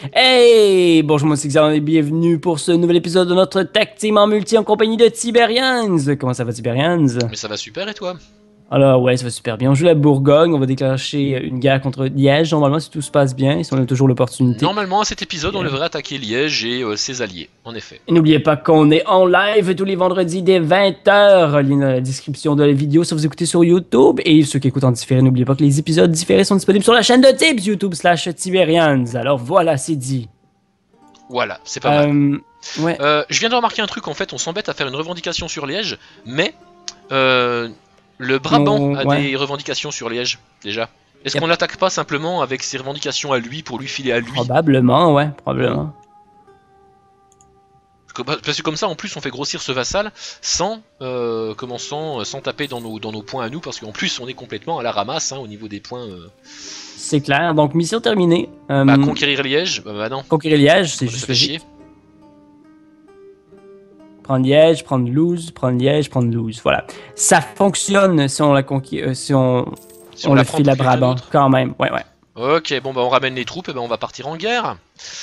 Hey! Bonjour, moi c'est Xavier et bienvenue pour ce nouvel épisode de notre Tag Team en multi en compagnie de Tiberians. Comment ça va, Tiberians? Mais ça va super et toi? Alors, ouais, ça va super bien. On joue la Bourgogne, on va déclencher une guerre contre Liège, normalement, si tout se passe bien, si on a toujours l'opportunité. Normalement, à cet épisode, on devrait attaquer Liège et ses alliés, en effet. Et n'oubliez pas qu'on est en live tous les vendredis dès 20h. Lien dans la description de la vidéo si vous écoutez sur YouTube. Et ceux qui écoutent en différé, n'oubliez pas que les épisodes différés sont disponibles sur la chaîne de Tibbs, YouTube/Tiberians. Alors voilà, c'est dit. Voilà, c'est pas mal. Ouais. Je viens de remarquer un truc, en fait, on s'embête à faire une revendication sur Liège, mais le Brabant a des revendications sur Liège, déjà. Est-ce qu'on l'attaque pas simplement avec ses revendications à lui, pour lui filer à lui? Probablement, ouais, probablement. Parce que comme ça, en plus, on fait grossir ce vassal sans taper dans nos points à nous, parce qu'en plus, on est complètement à la ramasse au niveau des points. C'est clair, donc mission terminée. Conquérir Liège, bah non. Conquérir Liège, c'est juste chier. Prendre Liège, prendre Louz, prendre Liège, prendre Louz, voilà. Ça fonctionne si on la conquiert, si on le file à Brabant, quand même, ouais. Ok, bon bah on ramène les troupes, et ben on va partir en guerre.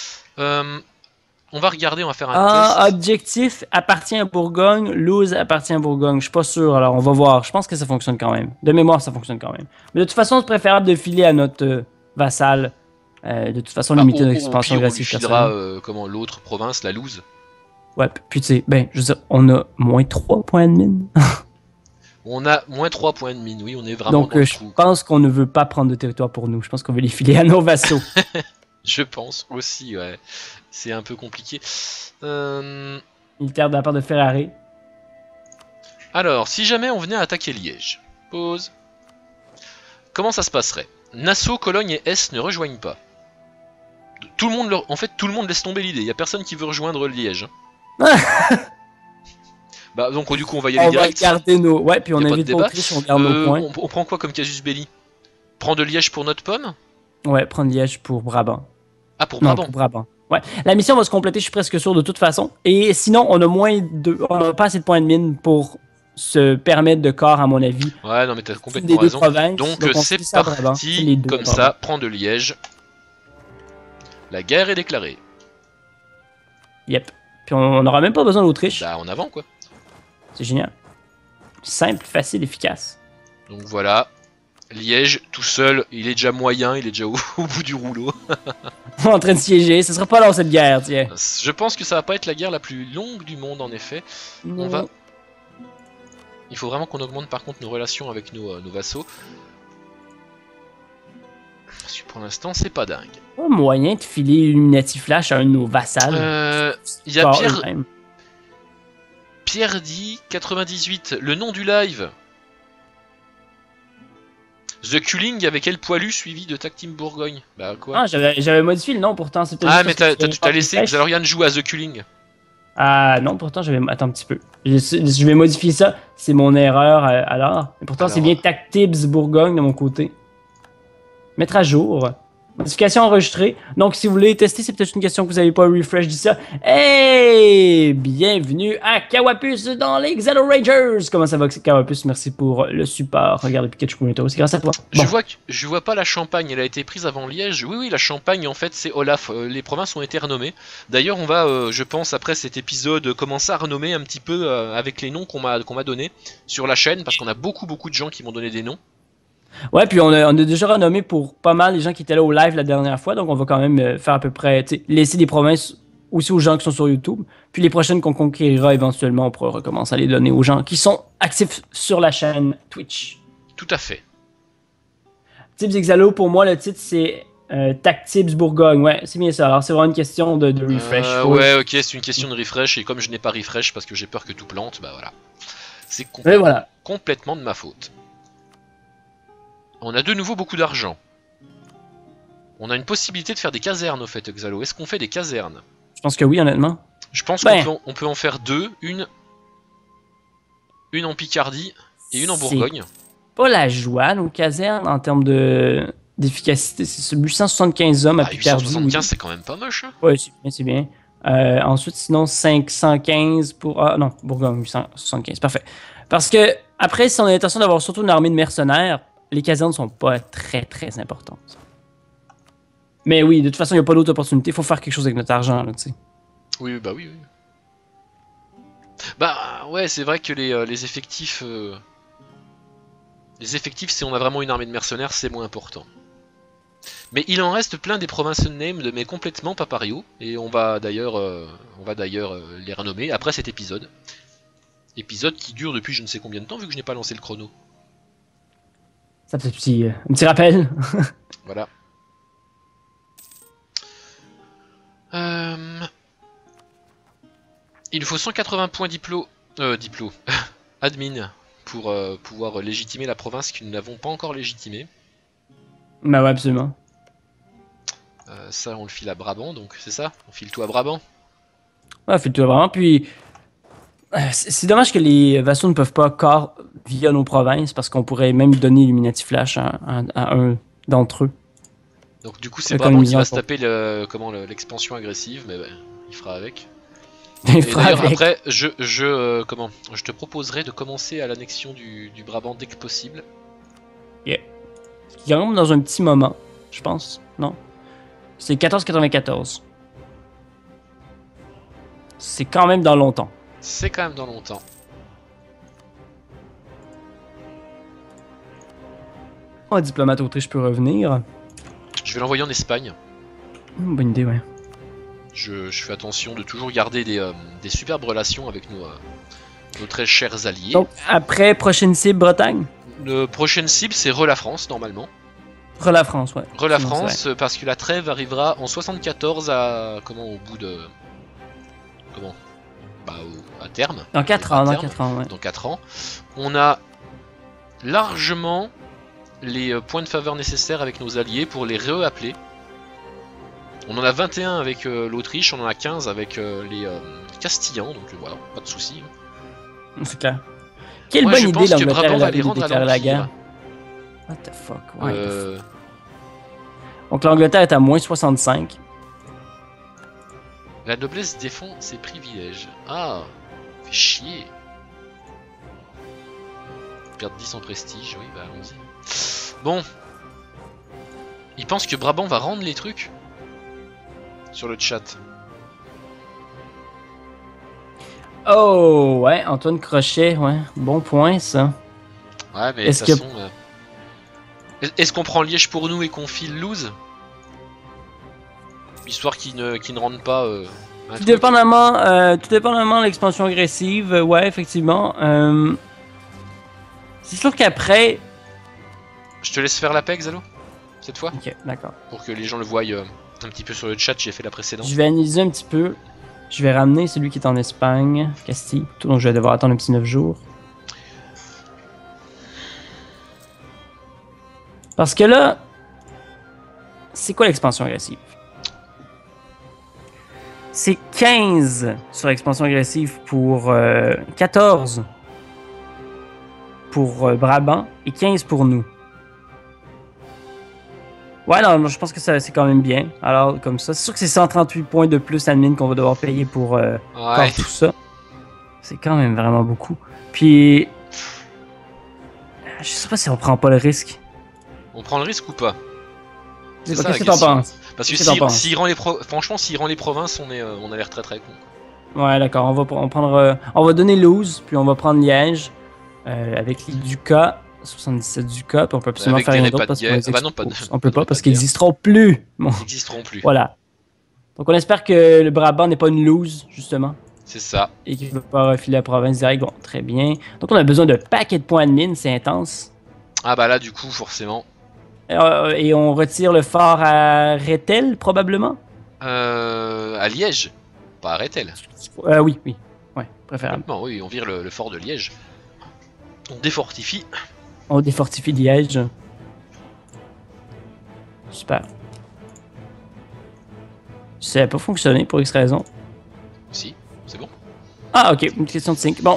On va regarder, on va faire un test. Objectif appartient à Bourgogne, Louz appartient à Bourgogne. Je suis pas sûr, alors on va voir. Je pense que ça fonctionne quand même. De mémoire, ça fonctionne quand même. Mais de toute façon, c'est préférable de filer à notre vassal. De toute façon, limiter notre expansion agressive. On lui filera l'autre province, la Louz. Ouais, puis tu sais, je veux dire, on a moins 3 points de mine. On a moins 3 points de mine, oui, on est vraiment dans le je pense qu'on ne veut pas prendre de territoire pour nous. Je pense qu'on veut les filer à nos vassaux. Je pense aussi, ouais. C'est un peu compliqué. Militaire de la part de Ferrari. Alors, si jamais on venait à attaquer Liège, pause. Comment ça se passerait? Nassau, Cologne et Hesse ne rejoignent pas. Tout le monde en fait, tout le monde laisse tomber l'idée. Il n'y a personne qui veut rejoindre Liège. Bah donc du coup on va y aller direct. On va garder nos... Ouais, puis on évite l'Autriche, on garde nos points. On prend quoi comme casus belli? Prendre Liège pour notre pomme? Ouais, prendre Liège pour Brabant. Ah, pour Brabant? Non, pour Brabant. Ouais. La mission va se compléter, je suis presque sûr, de toute façon. Et sinon, on a pas assez de points de mine pour se permettre de corps, à mon avis. Ouais, non mais t'as complètement raison. Donc c'est parti, comme ça, prendre Liège. La guerre est déclarée. Yep. Puis on n'aura même pas besoin d'Autriche. Bah en avant quoi. C'est génial. Simple, facile, efficace. Donc voilà. Liège, tout seul, il est déjà moyen, il est déjà au bout du rouleau. En train de siéger, ce sera pas long cette guerre, tiens. Je pense que ça va pas être la guerre la plus longue du monde en effet. Non. Il faut vraiment qu'on augmente par contre nos relations avec nos vassaux. Pour l'instant, c'est pas dingue. Pas moyen de filer Illuminati Flash à un de nos vassals. Il y a Pierre dit 98, le nom du live. The Culling avec El Poilu suivi de Tag Team Bourgogne. Bah quoi? Ah, j'avais modifié le nom pourtant. Ah, mais t'as laissé Xalorian joue à The Culling. Ah non, pourtant j'avais... Attends un petit peu. Je vais modifier ça. C'est mon erreur alors. Et pourtant c'est bien Tag Tibbs Bourgogne de mon côté. Mettre à jour. Modification enregistrée. Donc, si vous voulez tester, c'est peut-être une question que vous n'avez pas refresh d'ici ça. Hey! Bienvenue à Kawapus dans les Xalo Rangers! Comment ça va, Kawapus? Merci pour le support. Regardez Pikachu Punito, c'est grâce à toi. Bon. Je vois pas la Champagne, elle a été prise avant Liège. Oui, la Champagne, en fait, c'est Olaf. Les provinces ont été renommées. D'ailleurs, on va, je pense, après cet épisode, commencer à renommer un petit peu avec les noms qu'on m'a donnés sur la chaîne, parce qu'on a beaucoup de gens qui m'ont donné des noms. Ouais, puis on a déjà renommé pour pas mal les gens qui étaient là au live la dernière fois, donc on va quand même faire à peu près, laisser des provinces aussi aux gens qui sont sur YouTube, puis les prochaines qu'on conquérira éventuellement, on pourra recommencer à les donner aux gens qui sont actifs sur la chaîne Twitch. Tout à fait. Tibbs Xalo, pour moi, le titre c'est Tag Tibbs Bourgogne, ouais, c'est bien ça, alors c'est vraiment une question de refresh. Ouais, ok, c'est une question de refresh, et comme je n'ai pas refresh parce que j'ai peur que tout plante, bah voilà. C'est complètement de ma faute. On a de nouveau beaucoup d'argent. On a une possibilité de faire des casernes au fait, Xalo. Est-ce qu'on fait des casernes? Je pense que oui, honnêtement. Je pense qu'on peut en faire deux. Une en Picardie et une en Bourgogne. Pas la joie, nos casernes, en termes d'efficacité. C'est 875 hommes à Picardie. 875, c'est quand même pas moche. Hein? Ouais, c'est bien. Ensuite, sinon, 515 pour... Ah non, Bourgogne, 875, parfait. Parce que, après, si on a l'intention d'avoir surtout une armée de mercenaires, les casernes sont pas très importantes. Mais oui, de toute façon, il n'y a pas d'autre opportunité. Il faut faire quelque chose avec notre argent, là, tu sais. Oui, bah oui. Bah ouais, c'est vrai que les effectifs... Les effectifs, si on a vraiment une armée de mercenaires, c'est moins important. Mais il en reste plein des provinces unnamed, mais complètement papario. Et on va d'ailleurs les renommer après cet épisode. Épisode qui dure depuis je ne sais combien de temps, vu que je n'ai pas lancé le chrono. Ça fait un petit rappel. Voilà. Il nous faut 180 points admin pour pouvoir légitimer la province que nous n'avons pas encore légitimée. Bah ouais, absolument. Ça, on le file à Brabant, donc c'est ça? On file tout à Brabant? Ouais, fais-le vraiment. Puis, c'est dommage que les vassaux ne peuvent pas corps via nos provinces, parce qu'on pourrait même donner Illuminati Flash à un d'entre eux. Donc du coup, c'est Brabant qui va se taper l'expansion agressive, mais ben, il fera avec. Et d'ailleurs, après, je te proposerai de commencer à l'annexion du Brabant dès que possible. Yeah. Qui rentre dans un petit moment, je pense, non? C'est 1494. C'est quand même dans longtemps. C'est quand même dans longtemps. Un diplomate Autriche peut revenir. Je vais l'envoyer en Espagne. Bonne idée, ouais. Je fais attention de toujours garder des superbes relations avec nos très chers alliés. Donc, après, prochaine cible, Bretagne? Prochaine cible, c'est la-France, normalement. La-France, ouais. La-France, parce que la trêve arrivera en 74 à... au bout de... à terme. Dans 4 ans, ouais. Dans 4 ans. On a largement les points de faveur nécessaires avec nos alliés pour les réappeler. On en a 21 avec l'Autriche, on en a 15 avec les Castillans, donc voilà, pas de soucis. C'est clair. Quelle bonne idée l'Angleterre va les rendre à la guerre. What the fuck, ouais. Donc l'Angleterre est à moins 65. La noblesse défend ses privilèges. Ah, fait chier. Perdre 10 en prestige, oui, bah allons-y. Bon. Il pense que Brabant va rendre les trucs sur le chat. Oh, ouais, Antoine Crochet, ouais. Bon point, ça. Ouais, mais de toute façon... Est-ce qu'on prend Liège pour nous et qu'on file Loose? Histoire qu'ils ne rendent pas... tout dépendamment de l'expansion agressive, ouais, effectivement. C'est sûr qu'après... Je te laisse faire la PEG, Zalo, cette fois. Ok, d'accord. Pour que les gens le voient un petit peu sur le chat, j'ai fait la précédente. Je vais analyser un petit peu. Je vais ramener celui qui est en Espagne, Castille, donc je vais devoir attendre un petit 9 jours. Parce que là, c'est quoi l'expansion agressive? C'est 15 sur l'expansion agressive pour 14 pour Brabant et 15 pour nous. Ouais, non, je pense que c'est quand même bien. Alors, comme ça, c'est sûr que c'est 138 points de plus admin qu'on va devoir payer pour tout ça. C'est quand même vraiment beaucoup. Puis, je sais pas si on prend pas le risque. On prend le risque ou pas? Qu'est-ce que t'en penses? Parce que franchement, s'il rend les provinces, on a l'air très très con. Ouais, d'accord. On va donner Louse, puis on va prendre Liège avec les ducats. 77 ducats, puis on peut absolument faire rien d'autre parce qu'on peut pas parce qu'ils n'existeront plus. Bon. Ils n'existeront plus. Voilà. Donc on espère que le Brabant n'est pas une lose, justement. C'est ça. Et qu'il ne veut pas refiler la province direct. Bon, très bien. Donc on a besoin de paquets de points de mine, c'est intense. Ah bah là, du coup, forcément. Et on retire le fort à Rethel, probablement? À Liège. Pas à Rethel. Oui. Ouais, préférable. Oui, on vire le fort de Liège. On défortifie. On défortifie Liège. Super. Ça n'a pas fonctionné pour X raison. Si, c'est bon. Ah, ok, une question de sync. Bon.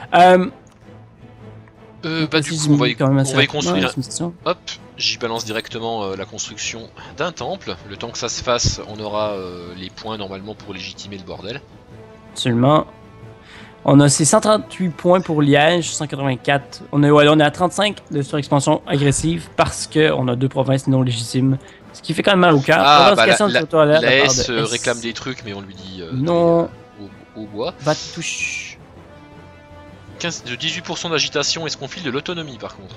Du coup, on va y construire. Hop, j'y balance directement la construction d'un temple. Le temps que ça se fasse, on aura les points normalement pour légitimer le bordel. Absolument. On a ces 138 points pour Liège, 184. On est à 35 de surexpansion agressive parce qu'on a 2 provinces non légitimes Ce qui fait quand même mal au cœur. Ah, bah, la S réclame des trucs, mais on lui dit non. Au bois. Va te toucher. De 18% d'agitation, est-ce qu'on file de l'autonomie par contre?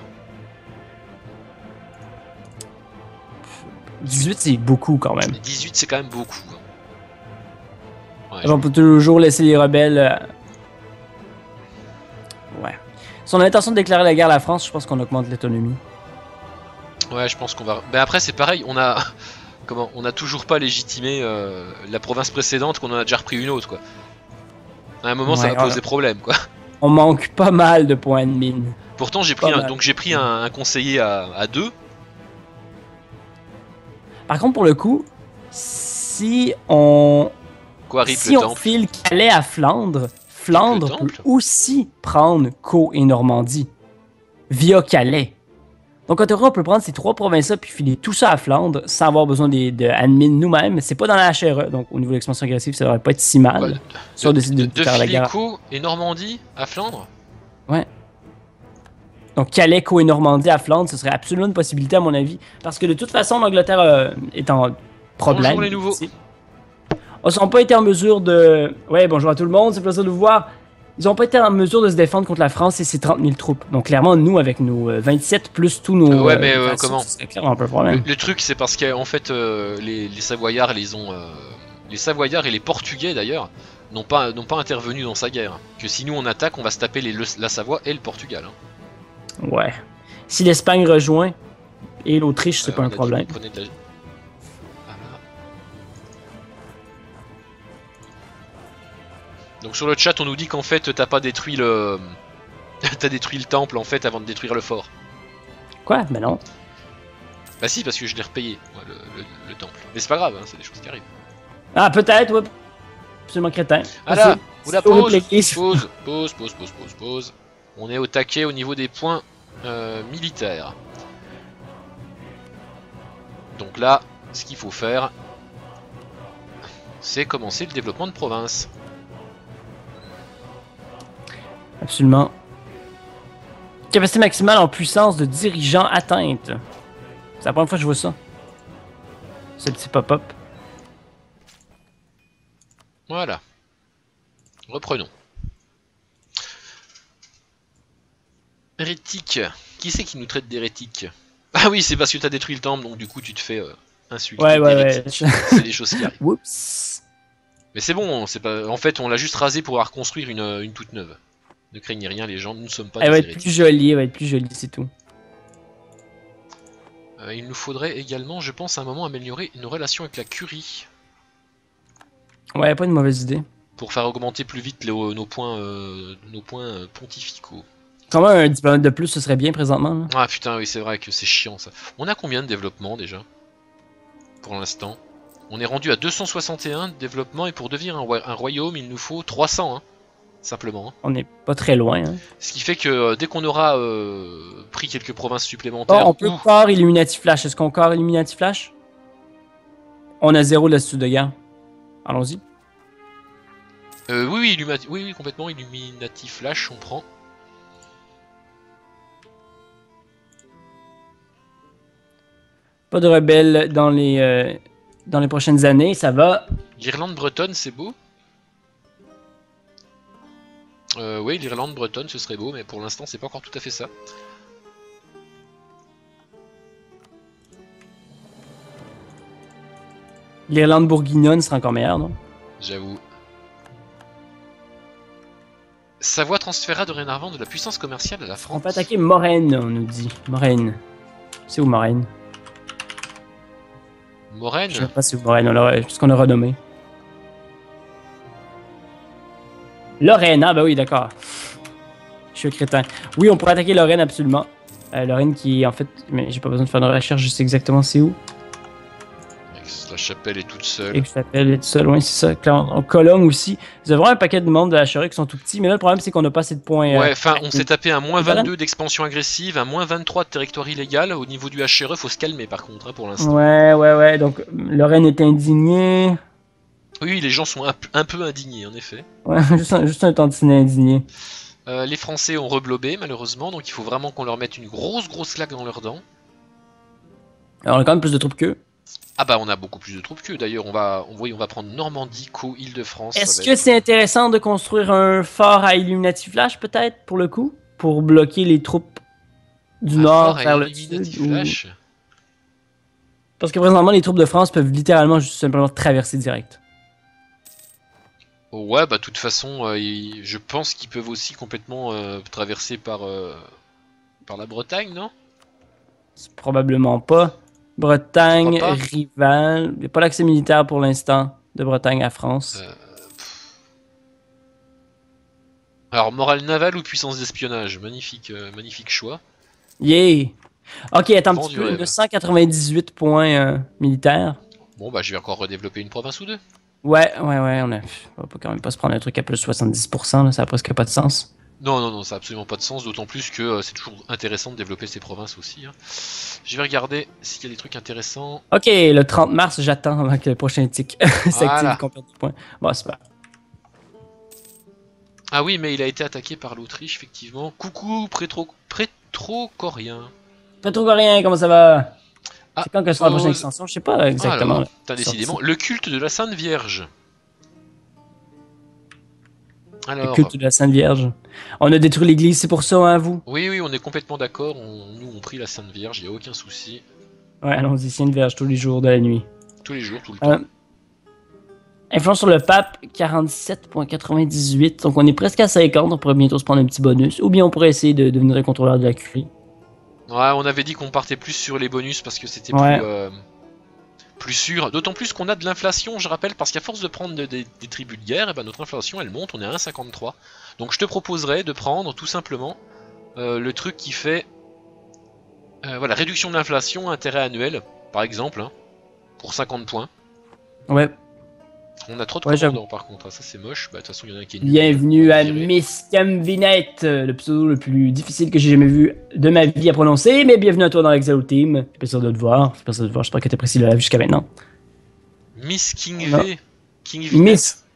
18 c'est beaucoup quand même. 18 c'est quand même beaucoup. Ouais, on peut toujours laisser les rebelles. Ouais. Si on a l'intention de déclarer la guerre à la France, je pense qu'on augmente l'autonomie. Ouais, je pense qu'on va. Mais après c'est pareil, on a on a toujours pas légitimé la province précédente, qu'on en a déjà repris une autre quoi. À un moment ouais, ça va poser problème quoi. On manque pas mal de points de mine. Pourtant j'ai pris un conseiller à 2. Par contre pour le coup, si on file Calais à Flandre, Flandre peut aussi prendre Caux et Normandie via Calais. Donc en théorie, on peut prendre ces 3 provinces-là puis filer tout ça à Flandre sans avoir besoin de admin nous-mêmes. C'est pas dans la HRE, donc au niveau de l'expansion agressive, ça devrait pas être si mal. Ouais, si on décide de faire la guerre. Caux et Normandie à Flandre? Ouais. Donc Calais, Caux et Normandie à Flandre, ce serait absolument une possibilité à mon avis. Parce que de toute façon, l'Angleterre est en problème. Bonjour les nouveaux. Ils n'ont pas été en mesure de... Ouais, bonjour à tout le monde, c'est plaisir de vous voir. Ils n'ont pas été en mesure de se défendre contre la France et ses 30 000 troupes. Donc clairement, nous, avec nos 27 plus tous nos... ouais, mais comment c'est clairement un peu problème. Le truc, c'est parce qu'en fait, les Savoyards, les Savoyards et les Portugais, d'ailleurs, n'ont pas intervenu dans sa guerre. Que si nous, on attaque, on va se taper la Savoie et le Portugal. Hein. Ouais. Si l'Espagne rejoint et l'Autriche, c'est pas un problème. Donc sur le chat on nous dit qu'en fait t'as pas détruit le... t'as détruit le temple en fait avant de détruire le fort. Quoi? Ben non. Bah si parce que je l'ai repayé, moi, le temple. Mais c'est pas grave, hein, c'est des choses qui arrivent. Ah peut-être, ouais. Absolument crétin. Ah là, oula, pause. On est au taquet au niveau des points militaires. Donc là, ce qu'il faut faire, c'est commencer le développement de province. Absolument. Capacité maximale en puissance de dirigeant atteinte. C'est la première fois que je vois ça. C'est le petit pop-up. Voilà. Reprenons. Hérétique. Qui c'est qui nous traite d'hérétique? Ah oui, c'est parce que t'as détruit le temple, donc du coup tu te fais insulter. Ouais. C'est des choses qui arrivent. Oups. Mais c'est bon, c'est pas. En fait, on l'a juste rasé pour reconstruire une toute neuve. Ne craignez rien, les gens, nous ne sommes pas des hérétiques. Elle va être plus jolie, c'est tout. Il nous faudrait également, je pense, à un moment améliorer nos relations avec la curie. Ouais, pas une mauvaise idée. Pour faire augmenter plus vite nos points pontificaux. Quand même, un diplomate de plus, ce serait bien présentement. Là. Ah putain, oui, c'est vrai que c'est chiant ça. On a combien de développement déjà? Pour l'instant. On est rendu à 261 de développement et pour devenir un royaume, il nous faut 300. Hein. Simplement. On n'est pas très loin. Hein. Ce qui fait que dès qu'on aura pris quelques provinces supplémentaires... on peut corps Illuminati Flash. Est-ce qu'on corps Illuminati Flash? On a 0 d'astuce de guerre. Allons-y. Oui, complètement. Illuminati Flash, on prend. Pas de rebelles dans les prochaines années, ça va. L'Irlande bretonne, c'est beau. Oui, l'Irlande bretonne, ce serait beau, mais pour l'instant, c'est pas encore tout à fait ça. L'Irlande bourguignonne serait encore meilleure, non? J'avoue. Savoie transféra dorénavant de la puissance commerciale à la France. On peut attaquer Moraine, on nous dit. Moraine. C'est où Moraine? Moraine? Je sais pas si c'est où Moraine, puisqu'on a renommé. Lorraine, ah bah oui, d'accord. Je suis un crétin. Oui, on pourrait attaquer Lorraine, absolument. Lorraine qui, en fait... Mais j'ai pas besoin de faire de recherche, je sais exactement c'est où. Aix-la-Chapelle est toute seule. Aix-la-Chapelle est toute seule, oui, c'est ça. En Cologne aussi. Vous avez vraiment un paquet de membres de la HRE qui sont tout petits, mais là, le problème, c'est qu'on n'a pas assez de points... Ouais, enfin, on s'est tapé un moins 22 d'expansion agressive, un moins 23 de territoire illégal. Au niveau du HRE, faut se calmer, par contre, hein, pour l'instant. Ouais. Donc, Lorraine est indignée. Oui, les gens sont un peu indignés, en effet. Ouais, juste un tantinet indigné. Les Français ont reblobé, malheureusement, donc il faut vraiment qu'on leur mette une grosse claque dans leurs dents. Alors, on a quand même plus de troupes qu'eux. Ah bah on a beaucoup plus de troupes qu'eux. D'ailleurs, on va prendre Normandie, Co, Île-de-France. Est-ce que c'est intéressant de construire un fort à Illuminati Flash, peut-être, pour le coup? Pour bloquer les troupes du nord vers le sud? Flash. Parce que présentement, les troupes de France peuvent littéralement juste simplement traverser direct. Ouais, bah de toute façon, je pense qu'ils peuvent aussi complètement traverser par la Bretagne, non? Probablement pas. Bretagne, rival. Il n'y a pas l'accès militaire pour l'instant de Bretagne à France. Alors, morale navale ou puissance d'espionnage? Magnifique, magnifique choix. Yeah! Ok, attends un petit peu. 198 points militaires. Bon, bah, je vais encore redévelopper une province ou deux. Ouais, on va quand même pas se prendre un truc à plus de 70%, là, ça a presque pas de sens. Non, ça a absolument pas de sens, d'autant plus que c'est toujours intéressant de développer ces provinces aussi. Hein. Je vais regarder s'il y a des trucs intéressants. Ok, le 30 mars, j'attends avant que le prochain tic s'active qu'on perde du point. Bon, super. Ah oui, mais il a été attaqué par l'Autriche, effectivement. Coucou, Prétro-Coréen. Prétro-Coréen, comment ça va? C'est quand que sera la prochaine extension? Je sais pas exactement. T'as décidément. Le culte de la Sainte Vierge. Alors... Le culte de la Sainte Vierge. On a détruit l'église, c'est pour ça, hein, vous? Oui, on est complètement d'accord. Nous, on prie la Sainte Vierge, il n'y a aucun souci. Ouais, allons-y, Sainte Vierge, tous les jours de la nuit. Tous les jours, tout le temps. Influence sur le pape, 47.98. Donc on est presque à 50, on pourrait bientôt se prendre un petit bonus. Ou bien on pourrait essayer de devenir un contrôleur de la curie. Ouais, on avait dit qu'on partait plus sur les bonus parce que c'était plus sûr. D'autant plus qu'on a de l'inflation, je rappelle, parce qu'à force de prendre des tribus de guerre, et ben notre inflation elle monte, on est à 1,53. Donc je te proposerais de prendre tout simplement le truc qui fait voilà, réduction de l'inflation, intérêt annuel, par exemple, hein, pour 50 points. Ouais. On a trop de commandants par contre, ça c'est moche. Bah de toute façon il y en a qui est nul. Bienvenue à Miss Camvinette, le pseudo le plus difficile que j'ai jamais vu de ma vie à prononcer, mais bienvenue à toi dans l'Exalo Team. Fait plaisir de te voir, j'espère que t'apprécies le live jusqu'à maintenant. Miss King V. Miss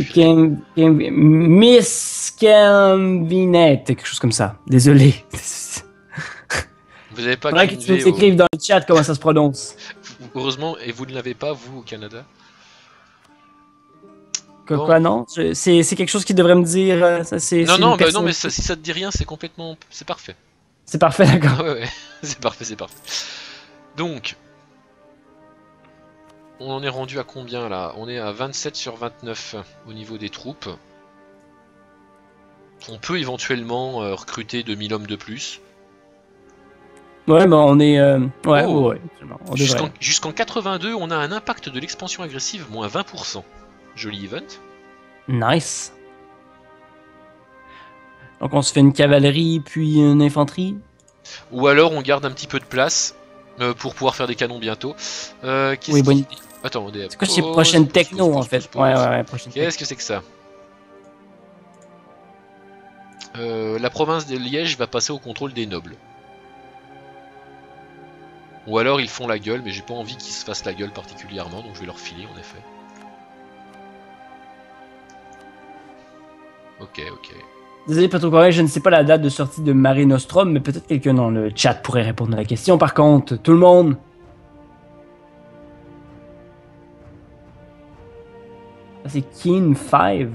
Camvinette, quelque chose comme ça. Désolé. Vous avez pas faudrait que tu nous écrives dans le chat comment ça se prononce. Heureusement, et vous ne l'avez pas, vous, au Canada. Quoi, non? C'est quelque chose qui devrait me dire... non, mais si ça te dit rien, c'est complètement... C'est parfait. C'est parfait, d'accord. Ouais, c'est parfait. Donc... On en est rendu à combien, là? On est à 27 sur 29 au niveau des troupes. On peut éventuellement recruter 2000 hommes de plus. Ouais, bah on est... Ouais. Jusqu'en 82, on a un impact de l'expansion agressive, moins 20%. Joli event. Nice. Donc on se fait une cavalerie puis une infanterie. Ou alors on garde un petit peu de place pour pouvoir faire des canons bientôt. Oui, bonne idée. Attends, c'est quoi ces prochaines techno en fait? Ouais, prochaine. Qu'est-ce que c'est que ça? La province de Liège va passer au contrôle des nobles. Ou alors ils font la gueule, mais j'ai pas envie qu'ils se fassent la gueule particulièrement, donc je vais leur filer en effet. Ok. Désolé Petro-Coréen, je ne sais pas la date de sortie de Mare Nostrum, mais peut-être quelqu'un dans le chat pourrait répondre à la question. Par contre, tout le monde. C'est Kin 5.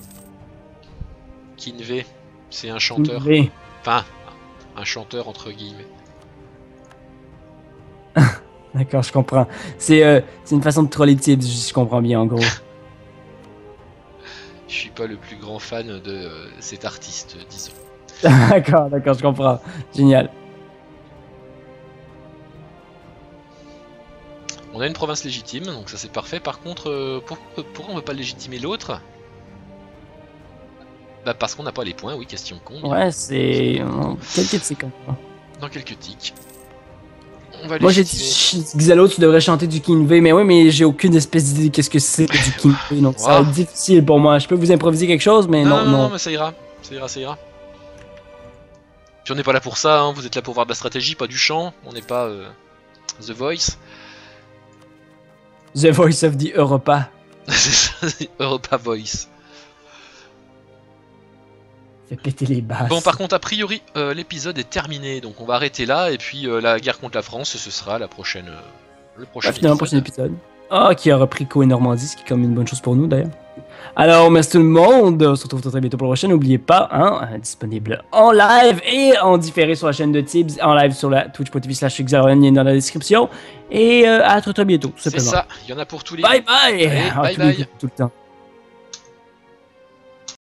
Kin V, c'est un chanteur. V. Enfin, un chanteur entre guillemets. D'accord, je comprends. C'est une façon de troller Tibbs, je comprends bien en gros. Je suis pas le plus grand fan de cet artiste, disons. D'accord, je comprends. Génial. On a une province légitime, donc ça c'est parfait. Par contre, pourquoi on veut pas légitimer l'autre? Bah parce qu'on n'a pas les points, oui, question con. Ouais, c'est... Quelques tics encore. Dans quelques tics. Moi j'ai dit Xalo, tu devrais chanter du King V, mais oui, mais j'ai aucune espèce d'idée qu'est-ce que c'est du King V, donc ça va être difficile pour moi. Je peux vous improviser quelque chose, mais non. Mais ça ira. Puis on n'est pas là pour ça, hein. Vous êtes là pour voir de la stratégie, pas du chant. On n'est pas The Voice. The Voice of the Europa. C'est ça, Europa Voice. Fait péter les basses. Bon, par contre, a priori, l'épisode est terminé, donc on va arrêter là, et puis la guerre contre la France, ce sera la prochaine le prochain épisode. Ah, qui a repris Koei Normandie, ce qui est comme une bonne chose pour nous d'ailleurs. Alors, merci tout le monde. On se retrouve très bientôt pour la prochaine. N'oubliez pas, disponible en live et en différé sur la chaîne de Tibbs, en live sur la twitch.tv/xaron dans la description. Et à très bientôt, tout simplement. C'est ça, il y en a pour tous les Bye bye! Allez, bye bye! Tout le temps.